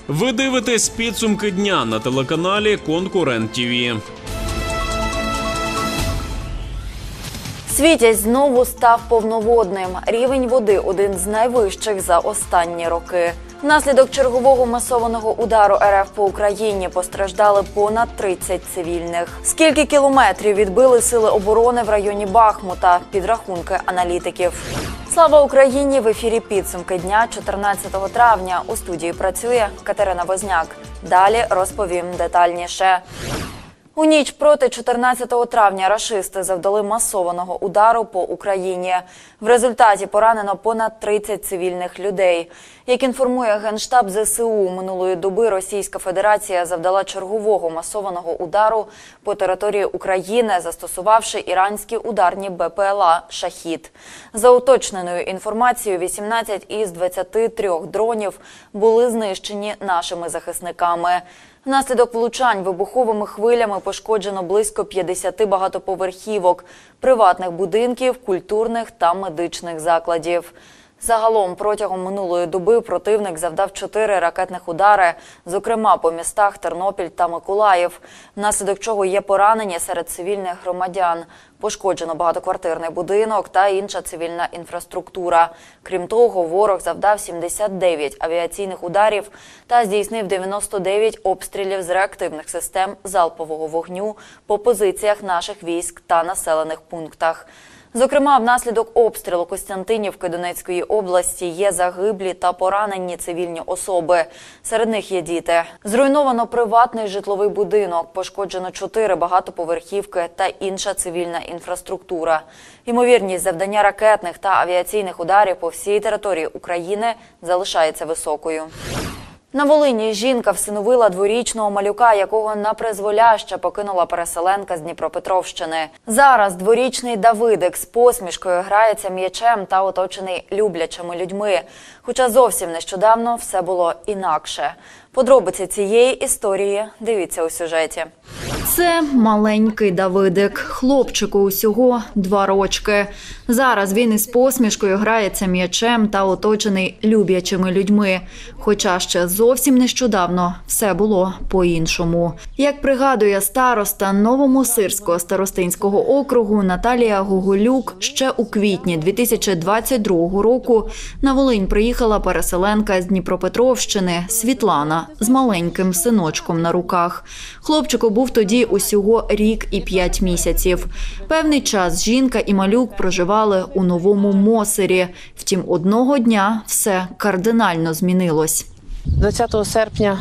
Ви дивитесь підсумки дня на телеканалі «Конкурент ТВ». Світязь знову став повноводним. Рівень води – один з найвищих за останні роки. Внаслідок чергового масованого удару РФ по Україні постраждали понад 30 цивільних. Скільки кілометрів відбили сили оборони в районі Бахмута? Підрахунки аналітиків. Слава Україні! В ефірі підсумки дня 14 травня. У студії працює Катерина Возняк. Далі розповім детальніше. У ніч проти 14 травня рашисти завдали масованого удару по Україні. В результаті поранено понад 30 цивільних людей. Як інформує Генштаб ЗСУ, минулої доби Російська Федерація завдала чергового масованого удару по території України, застосувавши іранські ударні БПЛА «Шахід». За уточненою інформацією, 18 із 23 дронів були знищені нашими захисниками. Внаслідок влучань вибуховими хвилями пошкоджено близько 50 багатоповерхівок, приватних будинків, культурних та медичних закладів. Загалом протягом минулої доби противник завдав 4 ракетних удари, зокрема по містах Тернопіль та Миколаїв, внаслідок чого є поранені серед цивільних громадян. Пошкоджено багатоквартирний будинок та інша цивільна інфраструктура. Крім того, ворог завдав 79 авіаційних ударів та здійснив 99 обстрілів з реактивних систем залпового вогню по позиціях наших військ та населених пунктах. Зокрема, внаслідок обстрілу Костянтинівки Донецької області є загиблі та поранені цивільні особи. Серед них є діти. Зруйновано приватний житловий будинок, пошкоджено 4 багатоповерхівки та інша цивільна інфраструктура. Ймовірність завдання ракетних та авіаційних ударів по всій території України залишається високою. На Волині жінка всиновила дворічного малюка, якого напризволяще покинула переселенка з Дніпропетровщини. Зараз дворічний Давидик з посмішкою грається м'ячем та оточений люблячими людьми. Хоча зовсім нещодавно все було інакше. Подробиці цієї історії дивіться у сюжеті. Це маленький Давидик. Хлопчику усього 2 рочки. Зараз він із посмішкою грається м'ячем та оточений люблячими людьми. Хоча ще зовсім нещодавно все було по-іншому. Як пригадує староста Новомосирського старостинського округу Наталія Гоголюк, ще у квітні 2022 року на Волинь приїхала переселенка з Дніпропетровщини Світлана з маленьким синочком на руках. Хлопчику був тоді усього рік і 5 місяців. Певний час жінка і малюк проживали у Новому Мосирі. Втім, одного дня все кардинально змінилось. 20 серпня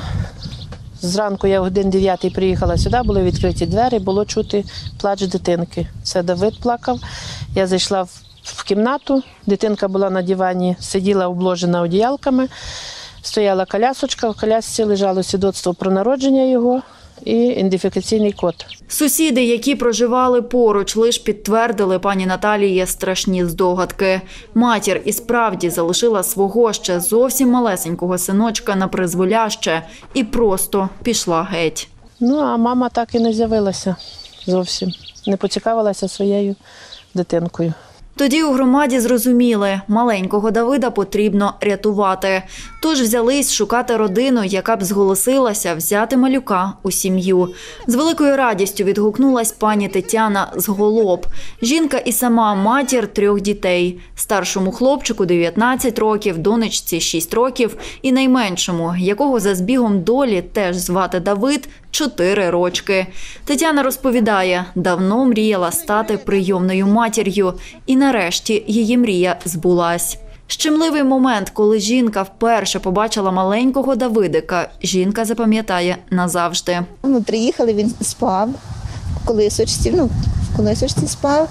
зранку я в 9:00 приїхала сюди, були відкриті двері, було чути плач дитинки. Це Давид плакав. Я зайшла в кімнату, дитинка була на дивані, сиділа обложена одіялками, стояла колясочка, в колясці лежало свідоцтво про народження його і ідентифікаційний код. Сусіди, які проживали поруч, лише підтвердили пані Наталії страшні здогадки. Матір і справді залишила свого ще зовсім малесенького синочка на призволяще і просто пішла геть. А мама так і не з'явилася зовсім, не поцікавилася своєю дитинкою. Тоді у громаді зрозуміли – маленького Давида потрібно рятувати. Тож взялись шукати родину, яка б зголосилася взяти малюка у сім'ю. З великою радістю відгукнулась пані Тетяна з Голоб. Жінка і сама матір 3 дітей. Старшому хлопчику 19 років, донечці 6 років і найменшому, якого за збігом долі теж звати Давид, 4 рочки. Тетяна розповідає, давно мріяла стати прийомною матір'ю і нарешті її мрія збулась. Щемливий момент, коли жінка вперше побачила маленького Давидика, жінка запам'ятає назавжди. Ми приїхали, він спав в колисочці спав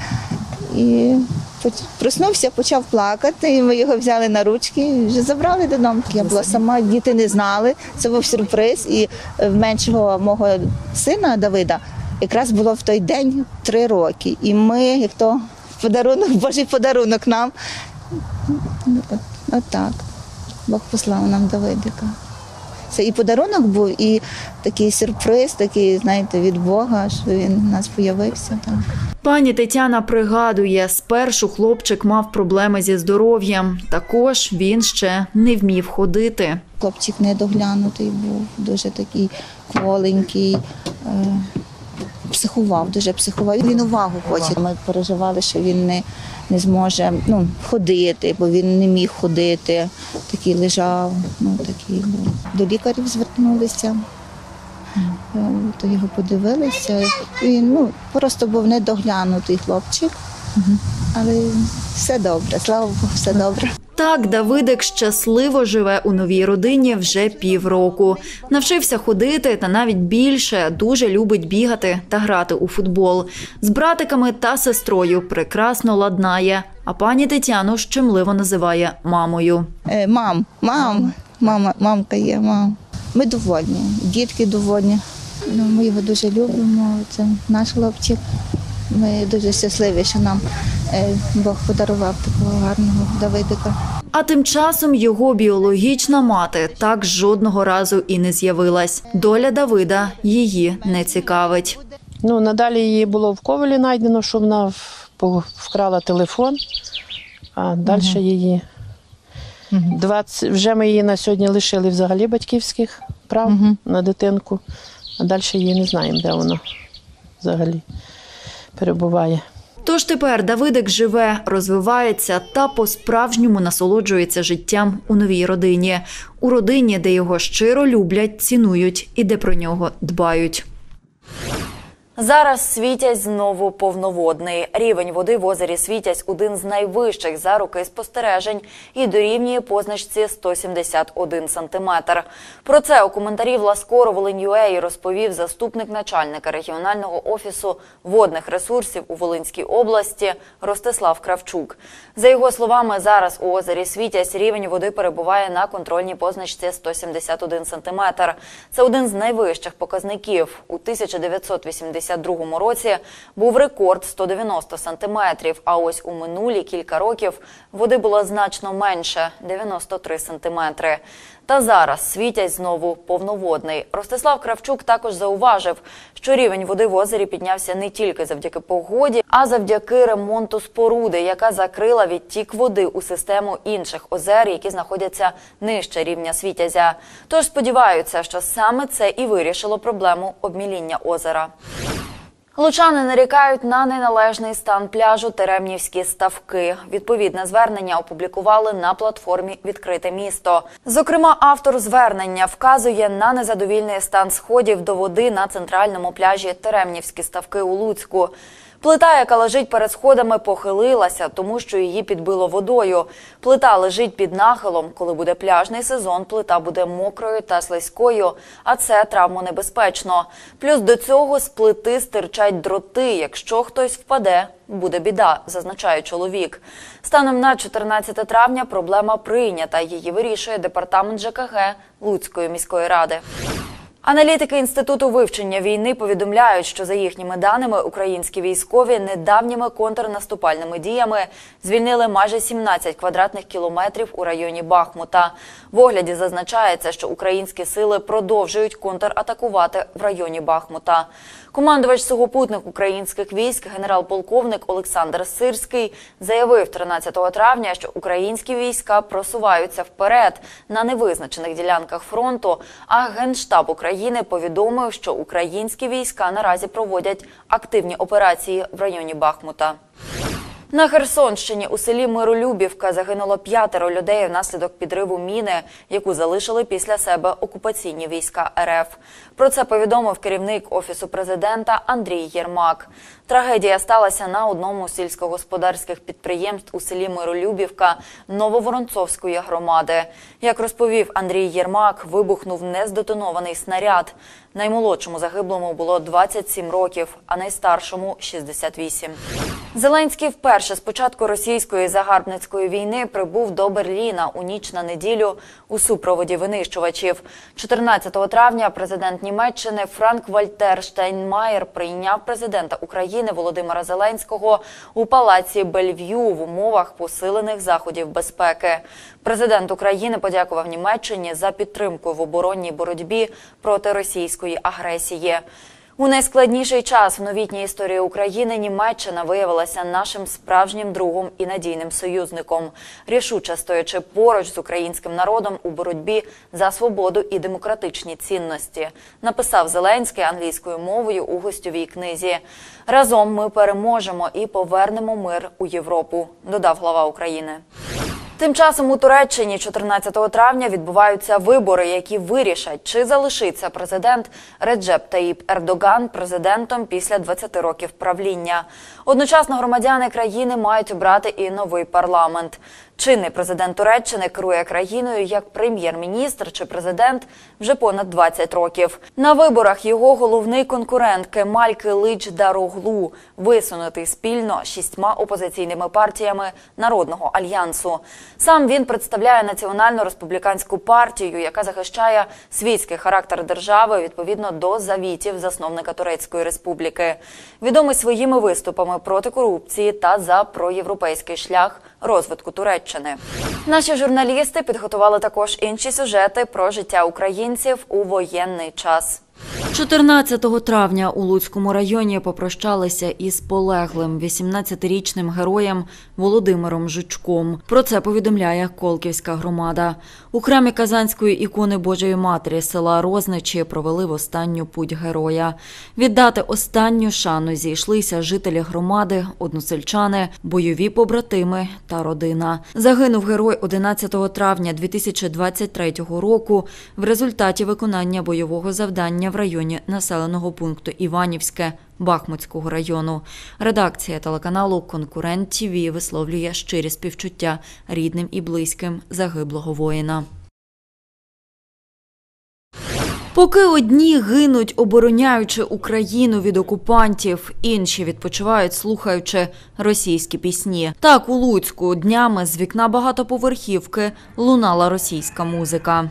і проснувся, почав плакати, і ми його взяли на ручки і вже забрали додому. Я була сама, діти не знали, це був сюрприз. І в меншого мого сина Давида якраз було в той день 3 роки. І ми, як то подарунок, Божий подарунок нам. Отак. Бог послав нам Давидика. Це і подарунок був, і такий сюрприз, такий, знаєте, від Бога, що він у нас з'явився. Пані Тетяна пригадує, спершу хлопчик мав проблеми зі здоров'ям. Також він ще не вмів ходити. Хлопчик недоглянутий був, дуже такий кволенький, психував, дуже психував. Він увагу хоче. Ми переживали, що він не зможе ходити, бо він не міг ходити. Такий лежав, такий був. До лікарів звернулися, то його подивилися. Він просто був недоглянутий хлопчик, але все добре, слава Богу, все добре. Так, Давидик щасливо живе у новій родині вже півроку. Навчився ходити та навіть більше, дуже любить бігати та грати у футбол. З братиками та сестрою прекрасно ладнає, а пані Тетяну щемливо називає мамою. Мамка є, мам. Ми довольні, дітки довольні. Ми його дуже любимо, це наш хлопчик. Ми дуже щасливі, що нам Бог подарував такого гарного Давидика. А тим часом його біологічна мати так жодного разу і не з'явилась. Доля Давида її не цікавить. Надалі її було в Ковелі знайдено, що вона вкрала телефон, а далі її... Вже ми її на сьогодні лишили взагалі батьківських прав на дитинку, а далі її не знаємо, де вона взагалі перебуває. Тож тепер Давидик живе, розвивається та по-справжньому насолоджується життям у новій родині. У родині, де його щиро люблять, цінують і де про нього дбають. Зараз Світязь знову повноводний. Рівень води в озері Світязь – один з найвищих за роки спостережень і дорівнює позначці 171 сантиметр. Про це у коментарі в Ласкоро Волинь.ua розповів заступник начальника регіонального офісу водних ресурсів у Волинській області Ростислав Кравчук. За його словами, зараз у озері Світязь рівень води перебуває на контрольній позначці 171 сантиметр. Це один з найвищих показників. У 1982 році був рекорд 190 сантиметрів, а ось у минулі кілька років води було значно менше – 93 сантиметри. Та зараз Світязь знову повноводний. Ростислав Кравчук також зауважив, що рівень води в озері піднявся не тільки завдяки погоді, а завдяки ремонту споруди, яка закрила відтік води у систему інших озер, які знаходяться нижче рівня Світязя. Тож сподіваються, що саме це і вирішило проблему обміління озера. Лучани нарікають на неналежний стан пляжу Теремнівські ставки. Відповідне звернення опублікували на платформі «Відкрите місто». Зокрема, автор звернення вказує на незадовільний стан сходів до води на центральному пляжі Теремнівські ставки у Луцьку. Плита, яка лежить перед сходами, похилилася, тому що її підбило водою. Плита лежить під нахилом. Коли буде пляжний сезон, плита буде мокрою та слизькою, а це травмонебезпечно. Плюс до цього з плити стирчать дроти. Якщо хтось впаде, буде біда, зазначає чоловік. Станом на 14 травня проблема прийнята. Її вирішує департамент ЖКГ Луцької міської ради. Аналітики Інституту вивчення війни повідомляють, що за їхніми даними українські військові недавніми контрнаступальними діями звільнили майже 17 квадратних кілометрів у районі Бахмута. В огляді зазначається, що українські сили продовжують контратакувати в районі Бахмута. Командувач-сухопутних українських військ генерал-полковник Олександр Сирський заявив 13 травня, що українські війська просуваються вперед на невизначених ділянках фронту, а Генштаб України повідомив, що українські війська наразі проводять активні операції в районі Бахмута. На Херсонщині у селі Миролюбівка загинуло 5 людей внаслідок підриву міни, яку залишили після себе окупаційні війська РФ. Про це повідомив керівник Офісу президента Андрій Єрмак. Трагедія сталася на одному з сільськогосподарських підприємств у селі Миролюбівка Нововоронцовської громади. Як розповів Андрій Єрмак, вибухнув нездетонований снаряд. Наймолодшому загиблому було 27 років, а найстаршому – 68. Зеленський вперше з початку російської загарбницької війни прибув до Берліна у ніч на неділю у супроводі винищувачів. 14 травня президент Німеччини Франк-Вальтер Штайнмаєр прийняв президента України Володимира Зеленського у палаці Бельв'ю в умовах посилених заходів безпеки. Президент України подякував Німеччині за підтримку в оборонній боротьбі проти російської агресії. У найскладніший час в новітній історії України Німеччина виявилася нашим справжнім другом і надійним союзником, рішуче стоячи поруч з українським народом у боротьбі за свободу і демократичні цінності, написав Зеленський англійською мовою у гостьовій книзі. «Разом ми переможемо і повернемо мир у Європу», додав глава України. Тим часом у Туреччині 14 травня відбуваються вибори, які вирішать, чи залишиться президент Реджеп Таїп Ердоган президентом після 20 років правління. Одночасно громадяни країни мають обрати і новий парламент. Чинний президент Туреччини керує країною як прем'єр-міністр чи президент вже понад 20 років. На виборах його головний конкурент Кемаль Килич-Дароглу висунутий спільно 6 опозиційними партіями Народного альянсу. Сам він представляє Національно-республіканську партію, яка захищає світський характер держави відповідно до завітів засновника Турецької республіки. Відомий своїми виступами проти корупції та за проєвропейський шлях розвитку Туреччини. Наші журналісти підготували також інші сюжети про життя українців у воєнний час. 14 травня у Луцькому районі попрощалися із полеглим 18-річним героєм Володимиром Жучком. Про це повідомляє Колківська громада. У храмі Казанської ікони Божої Матері села Розничі провели в останню путь героя. Віддати останню шану зійшлися жителі громади, односельчани, бойові побратими та родина. Загинув герой 11 травня 2023 року в результаті виконання бойового завдання в районі населеного пункту Іванівське Бахмутського району. Редакція телеканалу «Конкурент ТВ» висловлює щирі співчуття рідним і близьким загиблого воїна. Поки одні гинуть, обороняючи Україну від окупантів, інші відпочивають, слухаючи російські пісні. Так, у Луцьку днями з вікна багатоповерхівки лунала російська музика.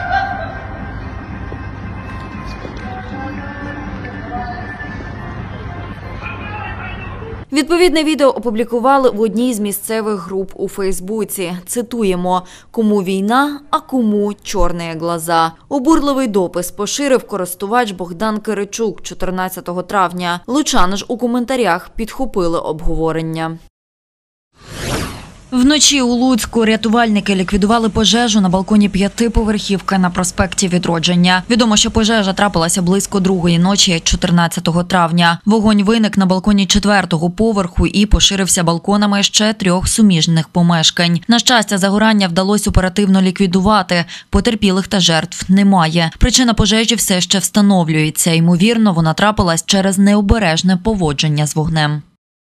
Відповідне відео опублікували в одній з місцевих груп у Фейсбуці. Цитуємо: «Кому війна, а кому чорні глаза». Обурливий допис поширив користувач Богдан Киричук 14 травня. Лучани ж у коментарях підхопили обговорення. Вночі у Луцьку рятувальники ліквідували пожежу на балконі 5-поверхівки на проспекті Відродження. Відомо, що пожежа трапилася близько 2-ї ночі 14 травня. Вогонь виник на балконі 4-го поверху і поширився балконами ще 3 суміжних помешкань. На щастя, загорання вдалося оперативно ліквідувати. Потерпілих та жертв немає. Причина пожежі все ще встановлюється. Ймовірно, вона трапилась через необережне поводження з вогнем.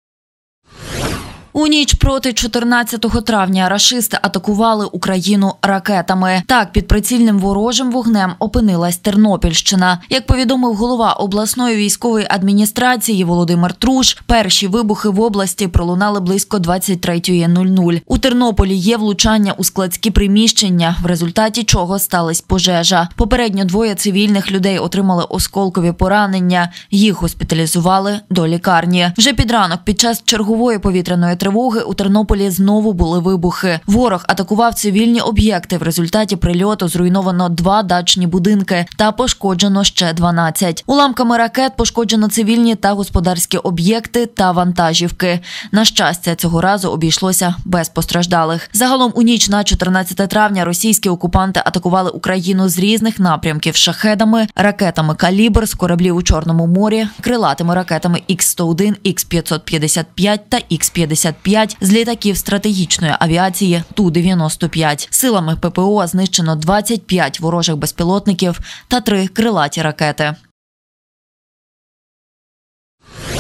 У ніч проти 14 травня рашисти атакували Україну ракетами. Так, під прицільним ворожим вогнем опинилась Тернопільщина. Як повідомив голова обласної військової адміністрації Володимир Труш, перші вибухи в області пролунали близько 23:00. У Тернополі є влучання у складські приміщення, в результаті чого сталася пожежа. Попередньо 2 цивільних людей отримали осколкові поранення. Їх госпіталізували до лікарні. Вже під ранок під час чергової повітряної тривоги у Тернополі знову були вибухи. Ворог атакував цивільні об'єкти. В результаті прильоту зруйновано 2 дачні будинки та пошкоджено ще 12. Уламками ракет пошкоджено цивільні та господарські об'єкти та вантажівки. На щастя, цього разу обійшлося без постраждалих. Загалом у ніч на 14 травня російські окупанти атакували Україну з різних напрямків шахедами, ракетами «Калібр» з кораблів у Чорному морі, крилатими ракетами Х-101, Х-555 та Х-55 з літаків стратегічної авіації Ту-95. Силами ППО знищено 25 ворожих безпілотників та 3 крилаті ракети.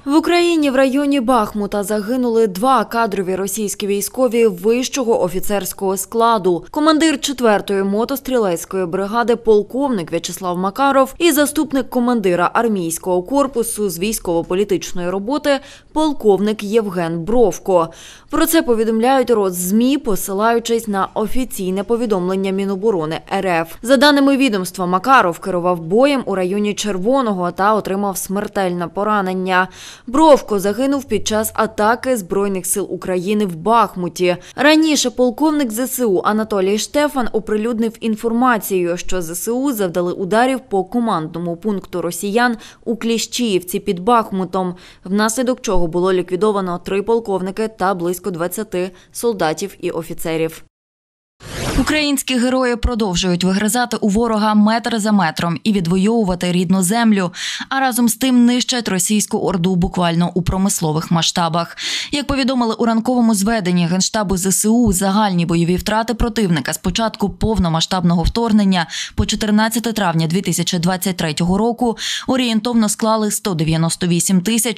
В Україні в районі Бахмута загинули 2 кадрові російські військові вищого офіцерського складу. Командир 4-ї мотострілецької бригади полковник В'ячеслав Макаров і заступник командира армійського корпусу з військово-політичної роботи полковник Євген Бровко. Про це повідомляють Родзмі, посилаючись на офіційне повідомлення Міноборони РФ. За даними відомства, Макаров керував боєм у районі Червоного та отримав смертельне поранення. Бровко загинув під час атаки Збройних сил України в Бахмуті. Раніше полковник ЗСУ Анатолій Штефан оприлюднив інформацію, що ЗСУ завдали ударів по командному пункту росіян у Кліщіївці під Бахмутом, внаслідок чого було ліквідовано 3 полковники та близько 20 солдатів і офіцерів. Українські герої продовжують вигризати у ворога метр за метром і відвоювати рідну землю, а разом з тим нищать російську орду буквально у промислових масштабах. Як повідомили у ранковому зведенні Генштабу ЗСУ, загальні бойові втрати противника з початку повномасштабного вторгнення по 14 травня 2023 року орієнтовно склали 198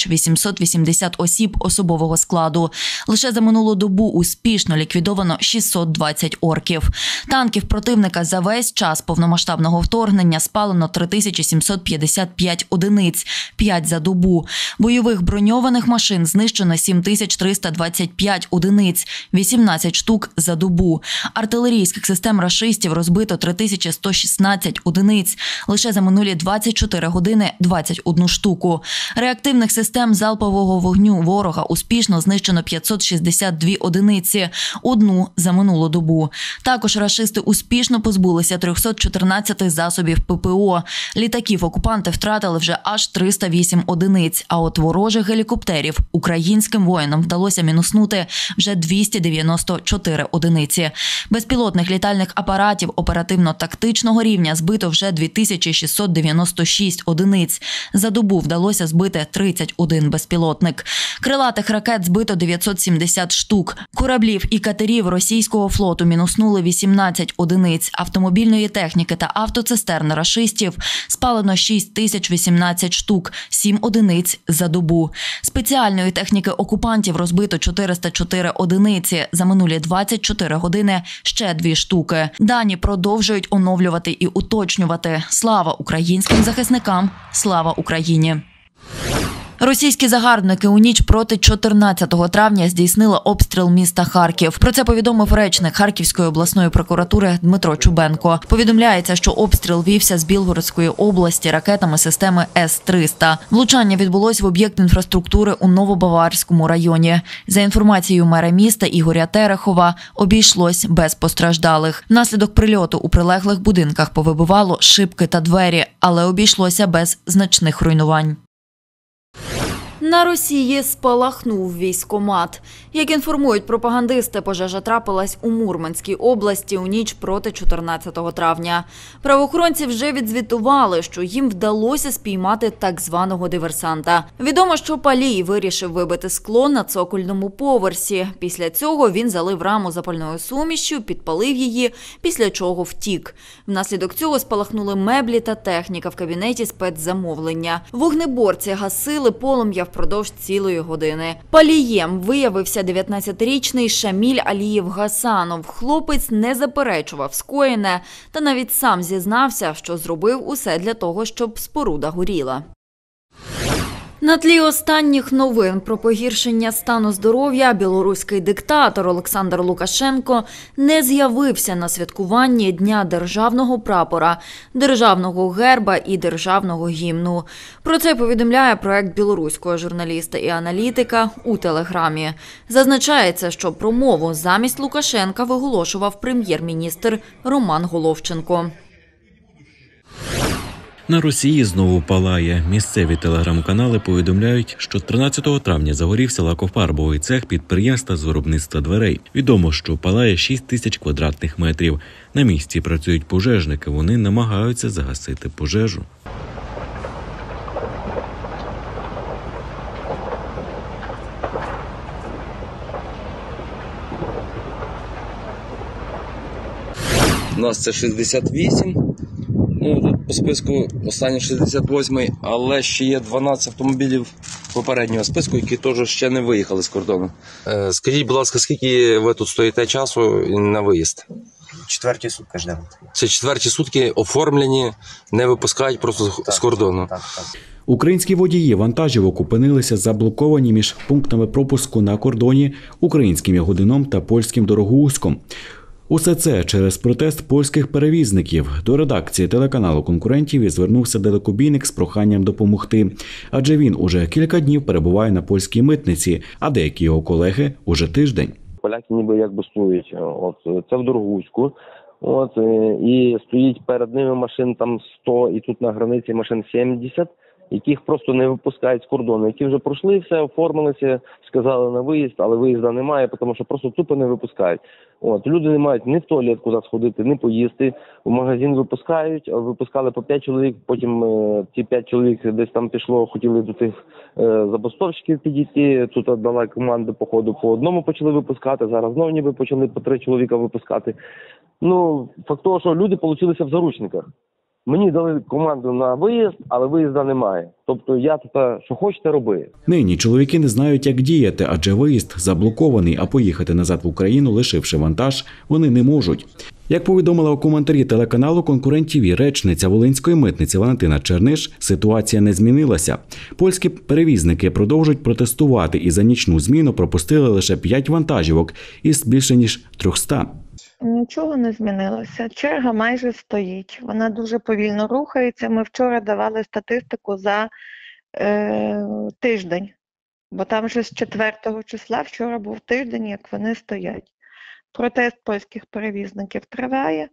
880 осіб особового складу. Лише за минулу добу успішно ліквідовано 620 орків. Танків противника за весь час повномасштабного вторгнення спалено 3755 одиниць, 5 за добу. Бойових броньованих машин знищено 7325 одиниць, 18 штук за добу. Артилерійських систем рашистів розбито 3116 одиниць, лише за минулі 24 години 21 штуку. Реактивних систем залпового вогню ворога успішно знищено 562 одиниці, 1 за минулу добу. Також рашисти успішно позбулися 314 засобів ППО. Літаків окупанти втратили вже аж 308 одиниць, а от ворожих гелікоптерів українським воїнам вдалося мінуснути вже 294 одиниці. Безпілотних літальних апаратів оперативно-тактичного рівня збито вже 2696 одиниць. За добу вдалося збити 31 безпілотник. Крилатих ракет збито 970 штук. Кораблів і катерів російського флоту мінуснули 18 одиниць, автомобільної техніки та автоцистерн рашистів спалено 6018 штук, 7 одиниць за добу. Спеціальної техніки окупантів розбито 404 одиниці, за минулі 24 години ще 2 штуки. Дані продовжують оновлювати і уточнювати. Слава українським захисникам! Слава Україні! Російські загарбники у ніч проти 14 травня здійснили обстріл міста Харків. Про це повідомив речник Харківської обласної прокуратури Дмитро Чубенко. Повідомляється, що обстріл вівся з Білгородської області ракетами системи С-300. Влучання відбулось в об'єкт інфраструктури у Новобаварському районі. За інформацією мера міста Ігоря Терехова, обійшлось без постраждалих. Внаслідок прильоту у прилеглих будинках повибивало шибки та двері, але обійшлося без значних руйнувань. На Росії спалахнув військкомат. Як інформують пропагандисти, пожежа трапилась у Мурманській області у ніч проти 14 травня. Правоохоронці вже відзвітували, що їм вдалося спіймати так званого диверсанта. Відомо, що палій вирішив вибити скло на цокольному поверсі. Після цього він залив раму запальною сумішшю, підпалив її, після чого втік. Внаслідок цього спалахнули меблі та техніка в кабінеті спецзамовлення. Вогнеборці гасили полум'я впродовж цілої години. Палієм виявився 19-річний Шаміль Алієв Гасанов. Хлопець не заперечував скоєне та навіть сам зізнався, що зробив усе для того, щоб споруда горіла. На тлі останніх новин про погіршення стану здоров'я білоруський диктатор Олександр Лукашенко не з'явився на святкуванні Дня державного прапора, державного герба і державного гімну. Про це повідомляє проект білоруського журналіста і аналітика у Телеграмі. Зазначається, що промову замість Лукашенка виголошував прем'єр-міністр Роман Головченко. На Росії знову палає. Місцеві телеграм-канали повідомляють, що 13 травня загорівся лакофарбовий цех підприємства з виробництва дверей. Відомо, що палає 6 тисяч квадратних метрів. На місці працюють пожежники, вони намагаються загасити пожежу. У нас це 68. Ну, тут по списку останній 68-й, але ще є 12 автомобілів попереднього списку, які теж ще не виїхали з кордону. Скажіть, будь ласка, скільки ви тут стоїте часу на виїзд? Четверті сутки ждемо. Це четверті сутки оформлені, не випускають просто з кордону. Так. Українські водії вантажівок опинилися заблоковані між пунктами пропуску на кордоні українським Ягодином та польським Дорогуськом. Усе це через протест польських перевізників. До редакції телеканалу «Конкурентів» і звернувся далекобійник з проханням допомогти. Адже він уже кілька днів перебуває на польській митниці, а деякі його колеги – уже тиждень. Поляки ніби як бастують. Це в Дорогуську. І стоїть перед ними машин там 100, і тут на границі машин 70, яких просто не випускають з кордону, які вже пройшли все, оформилися, сказали на виїзд, але виїзду немає, тому що просто тупо не випускають. Люди не мають ні в туалет куди сходити, ні поїсти. В магазин випускають, випускали по 5 чоловік, потім ті 5 чоловік десь там пішло, хотіли до тих забастовщиків підійти, тут дала команди по ходу, по одному почали випускати, зараз знову ніби почали по 3 чоловіка випускати. Факт того, що люди получилися в заручниках. Мені дали команду на виїзд, але виїзду немає. Тобто я тут, що хочете, роби. Нині чоловіки не знають, як діяти, адже виїзд заблокований, а поїхати назад в Україну, лишивши вантаж, вони не можуть. Як повідомила у коментарі телеканалу «Конкурент-ТВ» речниця Волинської митниці Валентина Черниш, ситуація не змінилася. Польські перевізники продовжують протестувати і за нічну зміну пропустили лише 5 вантажівок із більше ніж 300. Нічого не змінилося. Черга майже стоїть. Вона дуже повільно рухається. Ми вчора давали статистику за тиждень. Бо там вже з 4 числа вчора був тиждень, як вони стоять. Протест польських перевізників триває.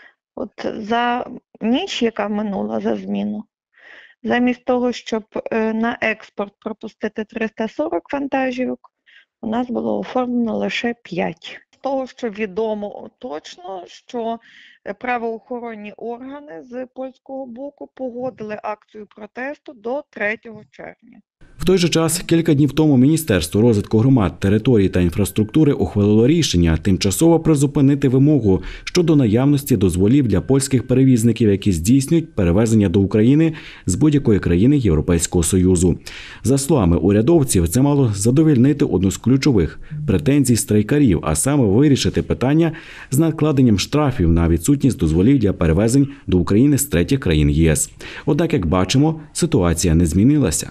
За ніч, яка минула, за зміну, замість того, щоб на експорт пропустити 340 вантажівок, у нас було оформлено лише 5. Того, що відомо точно, що правоохоронні органи з польського боку погодили акцію протесту до 3 червня. В той же час, кілька днів тому Міністерство розвитку громад, територій та інфраструктури ухвалило рішення тимчасово призупинити вимогу щодо наявності дозволів для польських перевізників, які здійснюють перевезення до України з будь-якої країни Європейського Союзу. За словами урядовців, це мало задовольнити одну з ключових претензій страйкарів, а саме вирішити питання з накладенням штрафів на відсутність дозволів для перевезень до України з третіх країн ЄС. Однак, як бачимо, ситуація не змінилася.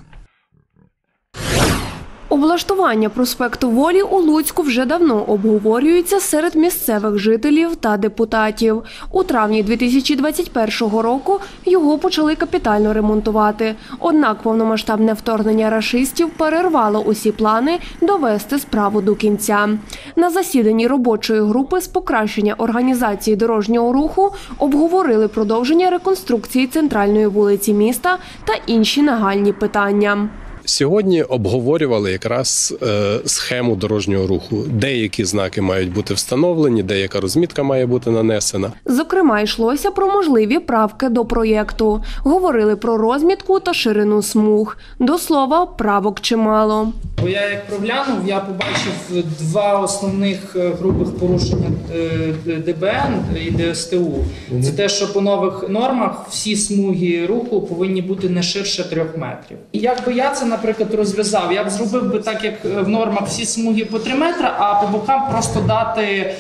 Облаштування проспекту Волі у Луцьку вже давно обговорюється серед місцевих жителів та депутатів. У травні 2021 року його почали капітально ремонтувати. Однак повномасштабне вторгнення рашистів перервало усі плани довести справу до кінця. На засіданні робочої групи з покращення організації дорожнього руху обговорили продовження реконструкції центральної вулиці міста та інші нагальні питання. Сьогодні обговорювали якраз схему дорожнього руху. Деякі знаки мають бути встановлені, деяка розмітка має бути нанесена. Зокрема, йшлося про можливі правки до проєкту. Говорили про розмітку та ширину смуг. До слова, правок чимало. Бо я як проглянув, я побачив 2 основних грубих порушення ДБН і ДСТУ. Це те, що по нових нормах всі смуги руху повинні бути не ширше 3 метрів. І як би я це, наприклад, розв'язав, я б зробив би так, як в нормах всі смуги по 3 метри, а по бокам просто дати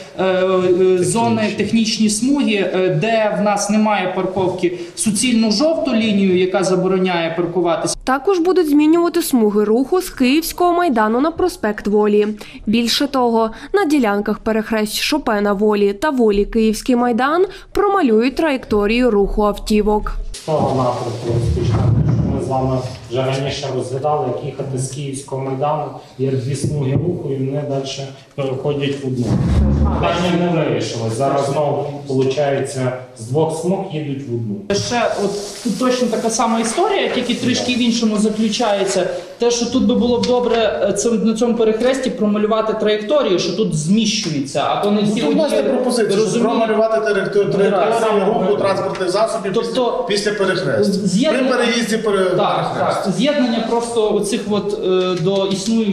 зони технічні смуги, де в нас немає парковки, суцільну жовту лінію, яка забороняє паркуватися. Також будуть змінювати смуги руху з Київського майдану на проспект Волі. Більше того, на ділянках перехресть Шопена Волі та Волі Київський майдан промалюють траєкторію руху автівок. З того напрямку розпочнемо. Ми з вами вже раніше розглядали, як їхати з Київського майдану, є 2 смуги руху і вони далі переходять в одну. Питання не вирішилось. Зараз знову, виходить, з 2 смуг їдуть в одну. Ще тут точно така сама історія, тільки трішки в іншому заключається. Те, що тут би було б добре на цьому перехресті промалювати траєкторію, що тут зміщується, або не всі водії розуміють. Промалювати траєкторію руху транспортних засобів після перехрестя. При переїзді перехрестя. Так, з'єднання просто оцих до існуючих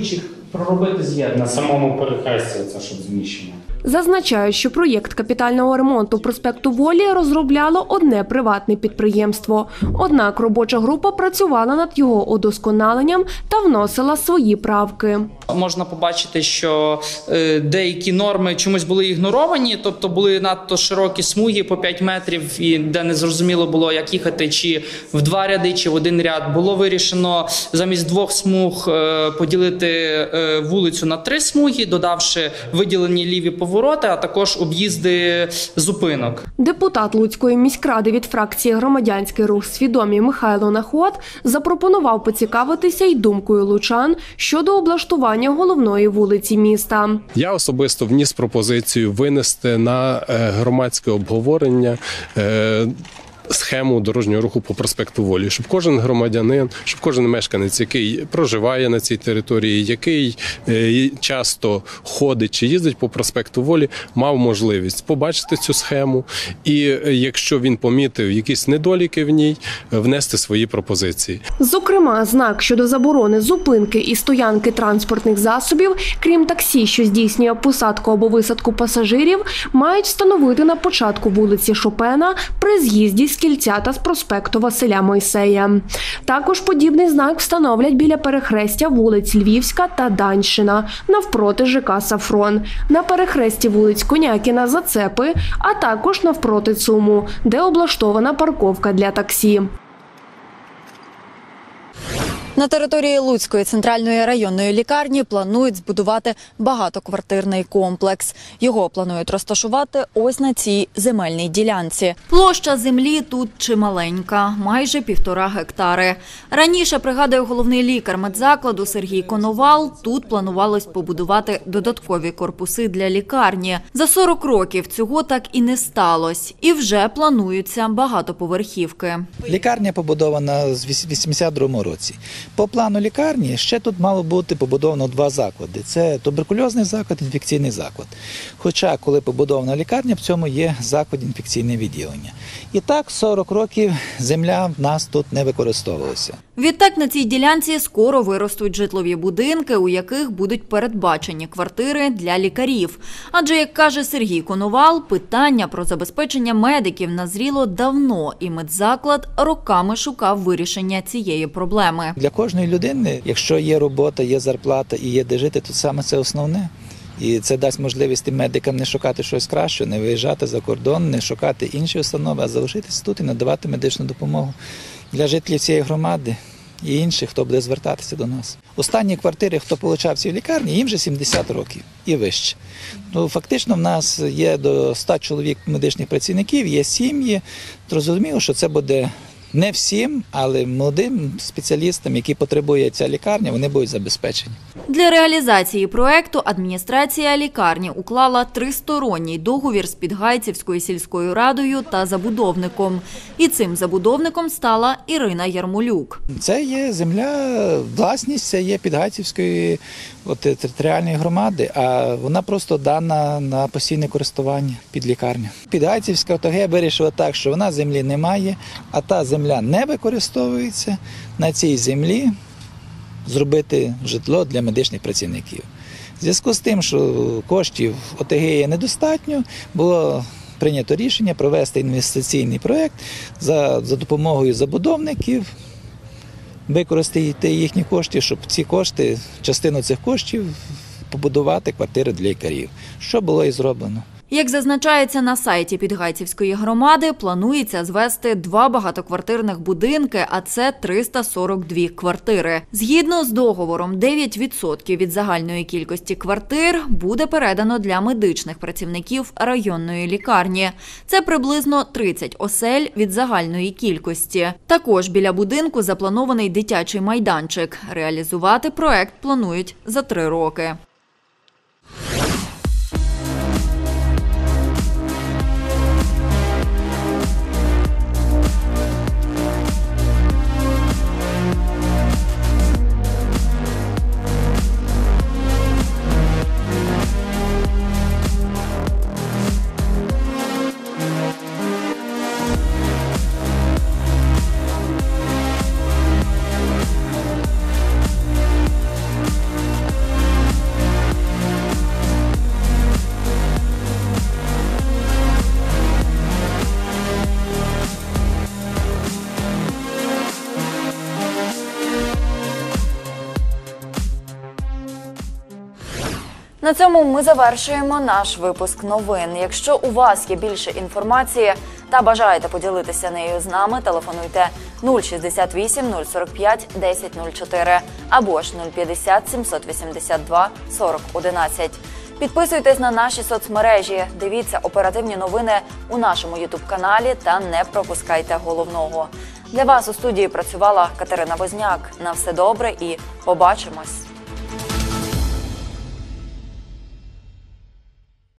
проробити з'єднання на самому перехресті, це щоб зміщення. Зазначають, що проєкт капітального ремонту проспекту Волі розробляло одне приватне підприємство. Однак робоча група працювала над його удосконаленням та вносила свої правки. Можна побачити, що деякі норми чомусь були ігноровані, тобто були надто широкі смуги по 5 метрів, і де не зрозуміло було, як їхати, чи в 2 ряди, чи в 1 ряд. Було вирішено замість 2 смуг поділити вулицю на 3 смуги, додавши виділені ліві повороти, а також об'їзди зупинок. Депутат Луцької міськради від фракції «Громадянський рух Свідомі» Михайло Наход запропонував поцікавитися й думкою лучан щодо облаштування головної вулиці міста. Я особисто вніс пропозицію винести на громадське обговорення схему дорожнього руху по проспекту Волі, щоб кожен громадянин, щоб кожен мешканець, який проживає на цій території, який часто ходить чи їздить по проспекту Волі, мав можливість побачити цю схему і, якщо він помітив якісь недоліки в ній, внести свої пропозиції. Зокрема, знак щодо заборони зупинки і стоянки транспортних засобів, крім таксі, що здійснює посадку або висадку пасажирів, мають встановити на початку вулиці Шопена при з'їзді з Кільця та з проспекту Василя Мойсея. Також подібний знак встановлять біля перехрестя вулиць Львівська та Даньшина, навпроти ЖК «Сафрон», на перехресті вулиць Конякіна, Зацепи, а також навпроти ЦУМу, де облаштована парковка для таксі. На території Луцької центральної районної лікарні планують збудувати багатоквартирний комплекс. Його планують розташувати ось на цій земельній ділянці. Площа землі тут чималенька – майже 1,5 гектари. Раніше, пригадує головний лікар медзакладу Сергій Коновал, тут планувалось побудувати додаткові корпуси для лікарні. За 40 років цього так і не сталося. І вже плануються багатоповерхівки. Лікарня побудована в 82-му році. По плану лікарні ще тут мало бути побудовано 2 заклади. Це туберкульозний заклад, інфекційний заклад. Хоча, коли побудована лікарня, в цьому є заклад інфекційне відділення. І так, 40 років земля в нас тут не використовувалася. Відтак на цій ділянці скоро виростуть житлові будинки, у яких будуть передбачені квартири для лікарів. Адже, як каже Сергій Коновал, питання про забезпечення медиків назріло давно, і медзаклад роками шукав вирішення цієї проблеми. Для кожної людини, якщо є робота, є зарплата і є де жити, то саме це основне. І це дасть можливість тим медикам не шукати щось краще, не виїжджати за кордон, не шукати інші установи, а залишитися тут і надавати медичну допомогу для жителів цієї громади і інших, хто буде звертатися до нас. Останні квартири, хто отримав в цій лікарні, їм вже 70 років і вище. Ну, фактично в нас є до 100 чоловік медичних працівників, є сім'ї. Зрозуміло, що це буде не всім, але молодим спеціалістам, які потребує ця лікарня, вони будуть забезпечені. Для реалізації проекту адміністрація лікарні уклала тристоронній договір з Підгайцівською сільською радою та забудовником. І цим забудовником стала Ірина Ярмолюк. Це є земля, власність, це є Підгайцівської територіальної громади, а вона просто дана на постійне користування під лікарню. Підгайцівська ОТГ вирішила так, що вона землі не має, а та земля не використовується, на цій землі зробити житло для медичних працівників. В зв'язку з тим, що коштів ОТГ є недостатньо, було прийнято рішення провести інвестиційний проєкт за допомогою забудовників, використати їхні кошти, щоб ці кошти, частину цих коштів побудувати квартири для лікарів, що було і зроблено. Як зазначається на сайті Підгайцівської громади, планується звести 2 багатоквартирних будинки, а це 342 квартири. Згідно з договором, 9% від загальної кількості квартир буде передано для медичних працівників районної лікарні. Це приблизно 30 осель від загальної кількості. Також біля будинку запланований дитячий майданчик. Реалізувати проект планують за 3 роки. На цьому ми завершуємо наш випуск новин. Якщо у вас є більше інформації та бажаєте поділитися нею з нами, телефонуйте 068 045 1004 або ж 050 782 40 11. Підписуйтесь на наші соцмережі, дивіться оперативні новини у нашому ютуб-каналі та не пропускайте головного. Для вас у студії працювала Катерина Возняк. На все добре і побачимось!